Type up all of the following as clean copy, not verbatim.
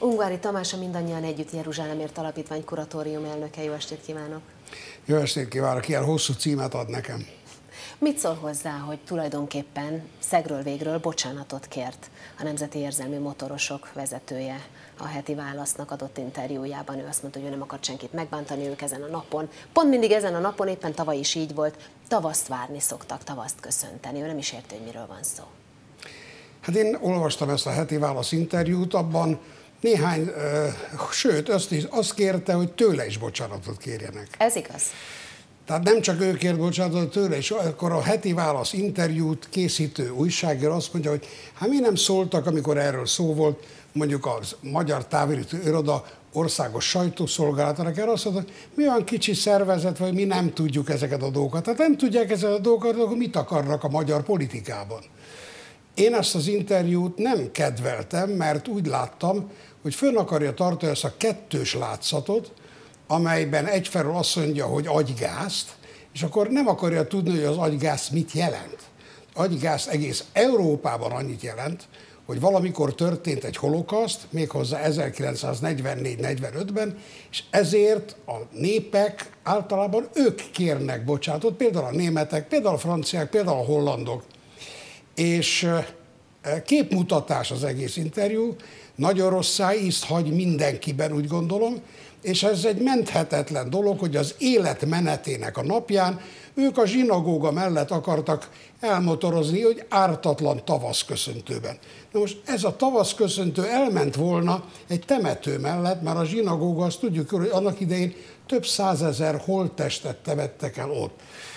Ungvári Tamás, a Mindannyian Együtt Jeruzsálemért Alapítvány kuratórium elnöke. Jó estét kívánok! Jó estét kívánok! Ilyen hosszú címet ad nekem. Mit szól hozzá, hogy tulajdonképpen szegről végről bocsánatot kért a Nemzeti Érzelmű Motorosok vezetője a Heti Válasznak adott interjújában? Ő azt mondta, hogy ő nem akart senkit megbántani, ők ezen a napon, pont mindig ezen a napon, éppen tavaly is így volt, tavaszt várni szoktak, tavaszt köszönteni. Ő nem is érti, hogy miről van szó. Hát én olvastam ezt a Heti Válasz interjút, abban néhány, sőt, azt kérte, hogy tőle is bocsánatot kérjenek. Ez igaz? Tehát nem csak ő kért bocsánatot tőle, és akkor a Heti Válasz interjút készítő újságíró azt mondja, hogy hát mi nem szóltak, amikor erről szó volt, mondjuk az Magyar Távirati Iroda országos sajtószolgálatának, erre azt mondta, hogy mi olyan kicsi szervezet, vagy mi nem tudjuk ezeket a dolgokat. Tehát nem tudják ezeket a dolgokat, akkor mit akarnak a magyar politikában? Én ezt az interjút nem kedveltem, mert úgy láttam, hogy fönn akarja tartani ezt a kettős látszatot, amelyben egyfelől azt mondja, hogy agygázt, és akkor nem akarja tudni, hogy az agygáz mit jelent. Agygáz egész Európában annyit jelent, hogy valamikor történt egy holokauszt, méghozzá 1944-45-ben, és ezért a népek általában ők kérnek bocsánatot, például a németek, például a franciák, például a hollandok. És képmutatás az egész interjú, nagyon rossz ízt hagy mindenkiben, úgy gondolom, és ez egy menthetetlen dolog, hogy az élet menetének a napján ők a zsinagóga mellett akartak elmotorozni, hogy ártatlan tavaszköszöntőben. Na most ez a tavaszköszöntő elment volna egy temető mellett, mert a zsinagóga, azt tudjuk, hogy annak idején több százezer holttestet temettek el ott.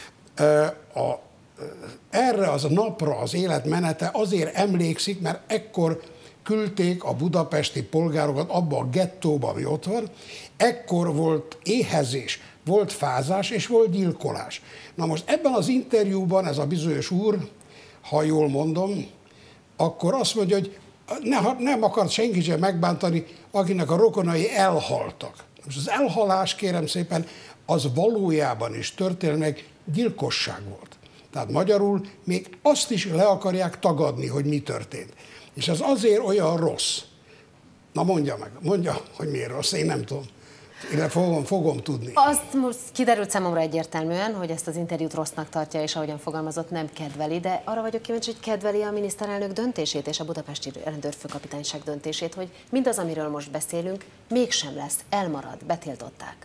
Erre az a napra az életmenete azért emlékszik, mert ekkor küldték a budapesti polgárokat abba a gettóba, ami ott van, ekkor volt éhezés, volt fázás és volt gyilkolás. Na most ebben az interjúban ez a bizonyos úr, ha jól mondom, akkor azt mondja, hogy nem akart senki sem megbántani, akinek a rokonai elhaltak. Most az elhalás, kérem szépen, az valójában is történelmileg gyilkosság volt. Tehát magyarul még azt is le akarják tagadni, hogy mi történt. És ez azért olyan rossz. Na mondja meg, mondja, hogy miért rossz, én nem tudom. Én fogom tudni. Azt most kiderült számomra egyértelműen, hogy ezt az interjút rossznak tartja, és ahogyan fogalmazott, nem kedveli, de arra vagyok kíváncsi, hogy kedveli a miniszterelnök döntését és a budapesti rendőrfőkapitányság döntését, hogy mindaz, amiről most beszélünk, mégsem lesz, elmarad, betiltották.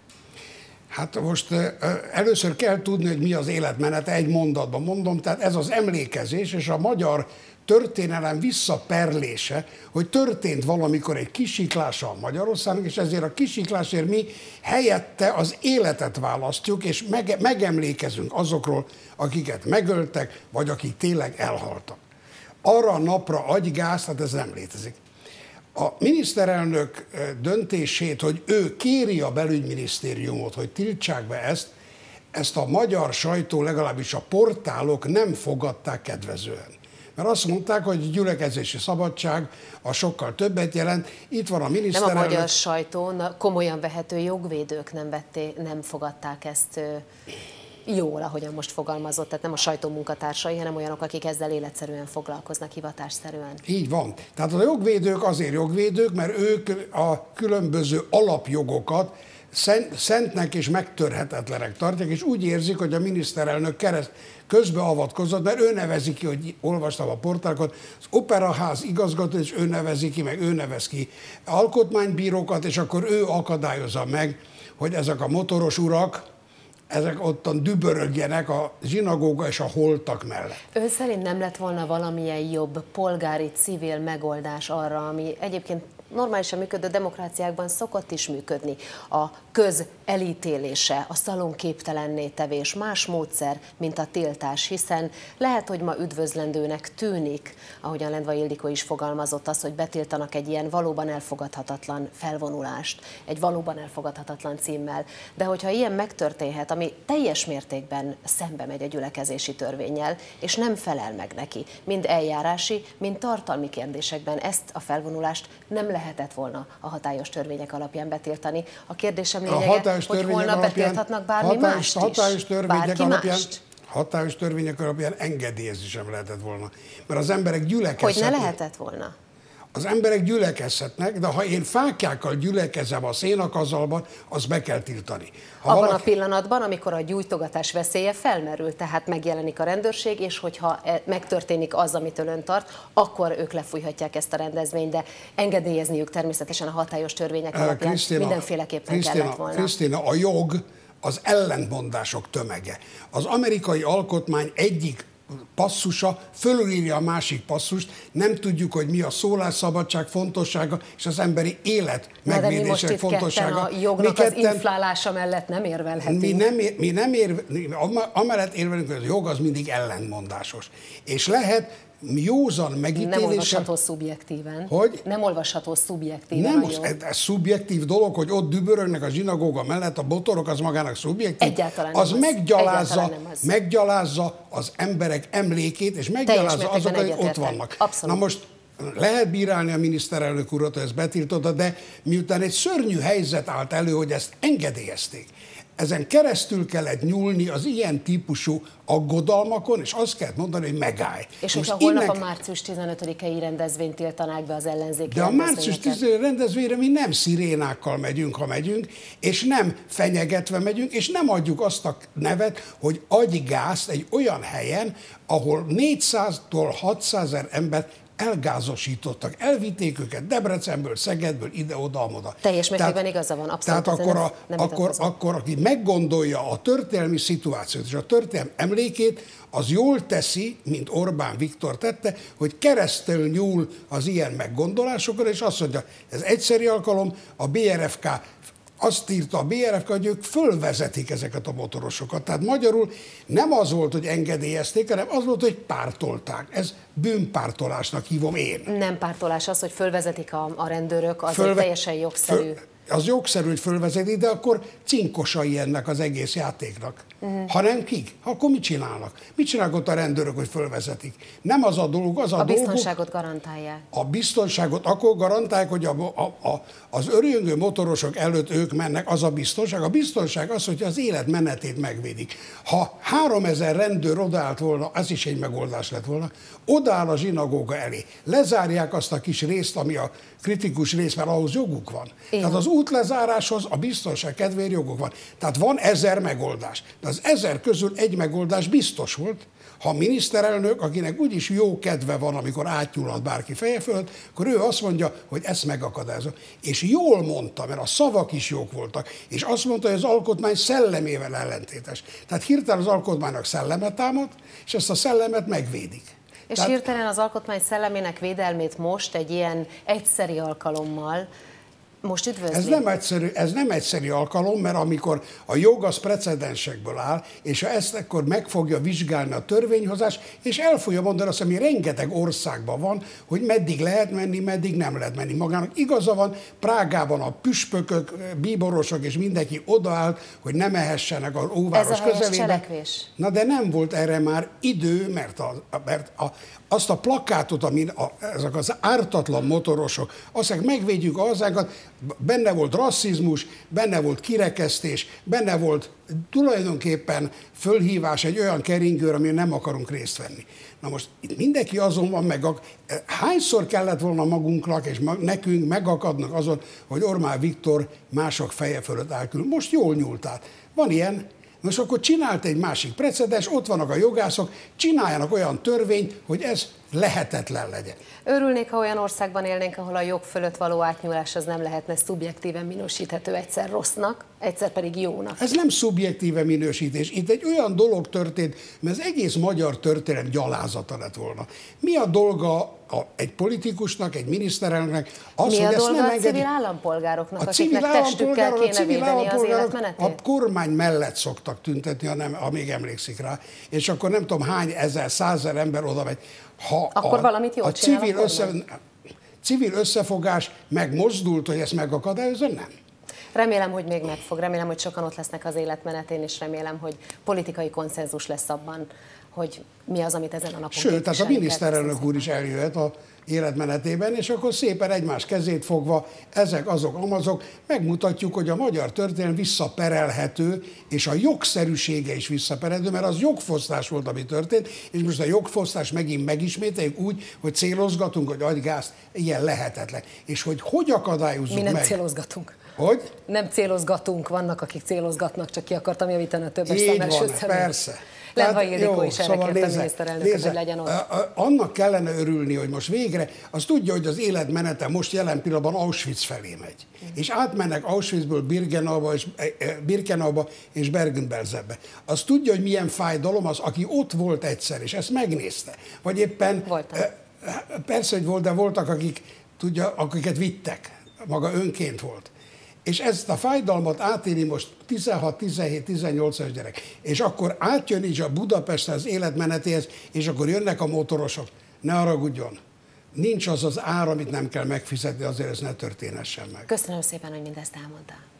Hát most először kell tudni, hogy mi az életmenete, egy mondatban mondom, tehát ez az emlékezés és a magyar történelem visszaperlése, hogy történt valamikor egy kisiklása a Magyarországnak, és ezért a kisiklásért mi helyette az életet választjuk, és megemlékezünk azokról, akiket megöltek, vagy akik tényleg elhaltak. Arra a napra agygáz, hát ez nem létezik. A miniszterelnök döntését, hogy ő kéri a belügyminisztériumot, hogy tiltsák be ezt a magyar sajtó, legalábbis a portálok nem fogadták kedvezően. Mert azt mondták, hogy a gyülekezési szabadság a sokkal többet jelent. Itt van a miniszterelnök... Nem a magyar sajtó, komolyan vehető jogvédők nem fogadták ezt jól, ahogyan most fogalmazott, tehát nem a sajtó munkatársai, hanem olyanok, akik ezzel életszerűen foglalkoznak, hivatásszerűen. Így van. Tehát a jogvédők azért jogvédők, mert ők a különböző alapjogokat szentnek és megtörhetetlenek tartják, és úgy érzik, hogy a miniszterelnök közbeavatkozott, mert ő nevezi ki, hogy olvastam a portálokat, az Operaház igazgató, és ő nevezi ki, meg ő nevez ki alkotmánybírókat, és akkor ő akadályozza meg, hogy ezek a motoros urak, ezek ottan dübörögjenek a zsinagóga és a holtak mellett. Ön szerint nem lett volna valamilyen jobb polgári, civil megoldás arra, ami egyébként normálisan működő demokráciákban szokott is működni, a köz elítélése, a szalonképtelenné tevés, más módszer, mint a tiltás, hiszen lehet, hogy ma üdvözlendőnek tűnik, ahogyan Lendvai Ildikó is fogalmazott, az, hogy betiltanak egy ilyen valóban elfogadhatatlan felvonulást, egy valóban elfogadhatatlan címmel, de hogyha ilyen megtörténhet, ami teljes mértékben szembe megy a gyülekezési törvénnyel, és nem felel meg neki, mind eljárási, mind tartalmi kérdésekben ezt a felvonulást nem lehetett volna a hatályos törvények alapján betiltani. A kérdésem lényege, hogy holnap betilthatnak bármi mást is. Hatályos törvények alapján engedélyezni sem lehetett volna. Mert az emberek gyülekezhetnek. Hogy ne lehetett volna? az emberek gyülekezhetnek, de ha én fáklyákkal gyülekezem a szénakazalban, az be kell tiltani. Abban a pillanatban, amikor a gyújtogatás veszélye felmerül, tehát megjelenik a rendőrség, és hogyha megtörténik az, amitől ön tart, akkor ők lefújhatják ezt a rendezvényt, de engedélyezniük természetesen a hatályos törvények alapján mindenféleképpen kellett volna. Krisztina, a jog az ellentmondások tömege. Az amerikai alkotmány egyik passzusa fölülírja a másik passzust, nem tudjuk, hogy mi a szólásszabadság fontossága és az emberi élet megvédésének fontossága. A jognak az inflálása mellett nem érvelhetünk. Amellett érvelünk, hogy a jog az mindig ellentmondásos. És lehet józan megítélése... Nem olvasható szubjektíven. Hogy? Nem olvasható szubjektíven. Nem, ez szubjektív dolog, hogy ott dübörögnek a zsinagóga mellett a botorok, az magának szubjektív. Egyáltalán az nem meggyalázza az emberek emlékét, és meggyalázza azokat, akik ott vannak. Abszolút. Na most lehet bírálni a miniszterelnök urat, hogy ezt betiltotta, de miután egy szörnyű helyzet állt elő, hogy ezt engedélyezték, ezen keresztül kellett nyúlni az ilyen típusú aggodalmakon, és azt kellett mondani, hogy megállj. És hogyha holnap a március 15-i rendezvényt tiltanák be az ellenzéki de a március 15-i rendezvényre mi nem szirénákkal megyünk, ha megyünk, és nem fenyegetve megyünk, és nem adjuk azt a nevet, hogy adj gázt egy olyan helyen, ahol 400-tól 600 000 embert elgázosítottak, elvitték őket Debrecenből, Szegedből, ide-oda-amoda. Teljes mértékben igaza van, abszolút. Tehát akkor, aki meggondolja a történelmi szituációt és a történelmi emlékét, az jól teszi, mint Orbán Viktor tette, hogy keresztül nyúl az ilyen meggondolásokra, és azt mondja, ez egyszeri alkalom, a BRFK azt írta a BRFK, hogy ők fölvezetik ezeket a motorosokat. Tehát magyarul nem az volt, hogy engedélyezték, hanem az volt, hogy pártolták. Ez bűnpártolásnak hívom én. Nem pártolás az, hogy fölvezetik a rendőrök, az egy teljesen jogszerű. Az jogszerű, hogy fölvezetik, de akkor cinkosai ennek az egész játéknak. Ha nem kik, akkor mit csinálnak? Mit csinálnak ott a rendőrök, hogy fölvezetik? Nem az a dolog, az a dolog. A biztonságot garantálják. A biztonságot akkor garantálják, hogy az örjöngő motorosok előtt ők mennek, az a biztonság. A biztonság az, hogy az élet menetét megvédik. Ha 3000 rendőr odaállt volna, az is egy megoldás lett volna, odaáll a zsinagóga elé, lezárják azt a kis részt, ami a kritikus rész, mert ahhoz joguk van. Tehát az útlezáráshoz a biztonság kedvéért joguk van. Tehát van 1000 megoldás. De az 1000 közül egy megoldás biztos volt, ha a miniszterelnök, akinek úgyis jó kedve van, amikor átnyúlhat bárki feje fölött, akkor ő azt mondja, hogy ezt megakadályozza. És jól mondta, mert a szavak is jók voltak, és azt mondta, hogy az alkotmány szellemével ellentétes. Tehát hirtelen az alkotmánynak szelleme támad, és ezt a szellemet megvédik. És hirtelen az alkotmány szellemének védelmét most egy ilyen egyszeri alkalommal most üdvözli? Ez nem egyszerű alkalom, mert amikor a jog az precedensekből áll, és ha ezt akkor meg fogja vizsgálni a törvényhozás, és el fogja mondani azt, ami rengeteg országban van, hogy meddig lehet menni, meddig nem lehet menni. Magának igaza van, Prágában a püspökök, bíborosok és mindenki odaállt, hogy ne mehessenek az óváros közelébe. Ez a cselekvés. Na de nem volt erre már idő, mert azt a plakátot, amin ezek az ártatlan motorosok, azt megvédjük a hazákat, benne volt rasszizmus, benne volt kirekesztés, benne volt tulajdonképpen fölhívás egy olyan keringőre, amin nem akarunk részt venni. Na most itt mindenki azon van hányszor kellett volna magunknak és nekünk megakadnak azon, hogy Orbán Viktor mások feje fölött állkül. Most jól nyúltál. Van ilyen. Most akkor csinált egy másik precedens, ott vannak a jogászok, csináljanak olyan törvényt, hogy ez lehetetlen legyen. Örülnék, ha olyan országban élnénk, ahol a jog fölött való átnyúlás az nem lehetne szubjektíven minősíthető, egyszer rossznak, egyszer pedig jónak. Ez nem szubjektíve minősítés. Itt egy olyan dolog történt, mert az egész magyar történelem gyalázata lett volna. Mi a dolga egy politikusnak, egy miniszterelnöknek? Mi a dolga a civil állampolgároknak, akiknek testükkel kéne védeni az életmenetét? A kormány mellett szoktak tüntetni, ha még emlékszik rá, és akkor nem tudom hány ezer, 100 000 ember oda megy. Akkor valamit jól csinál civil összefogás megmozdult, hogy ezt megakadályozza? Nem. Remélem, hogy még meg fog, remélem, hogy sokan ott lesznek az életmenetén, és remélem, hogy politikai konszenzus lesz abban, hogy mi az, amit ezen a napon Sőt, tehát a miniszterelnök úr is eljöhet a életmenetében, és akkor szépen egymás kezét fogva, ezek, azok, amazok, megmutatjuk, hogy a magyar történelem visszaperelhető, és a jogszerűsége is visszaperelhető, mert az jogfosztás volt, ami történt, és most a jogfosztás megint megismételjük úgy, hogy célozgatunk, hogy agygázt, ilyen lehetetlen. És hogy akadályozzuk meg? Mi nem célozgatunk. Hogy? Nem célozgatunk, vannak, akik célozgatnak, csak ki akartam javítani a többes Így szám van, persze. Lenva Ildikó is erre kérte a nézze, miniszterelnököt, hogy legyen ott. Annak kellene örülni, hogy most végre, az tudja, hogy az életmenete most jelen pillanatban Auschwitz felé megy. És átmennek Auschwitzból Birkenauba és Bergen-Belsenbe. Az tudja, hogy milyen fájdalom az, aki ott volt egyszer, és ezt megnézte. Vagy éppen... Voltam. Persze, hogy volt, de voltak, akik, tudja, akiket vittek. Maga önként volt. És ezt a fájdalmat átéri most 16, 17, 18 éves gyerek. És akkor átjön is a Budapestre az életmenetéhez, és akkor jönnek a motorosok. Ne haragudjon, nincs az az ár, amit nem kell megfizetni, azért ez ne történhessen meg. Köszönöm szépen, hogy mindezt elmondtál.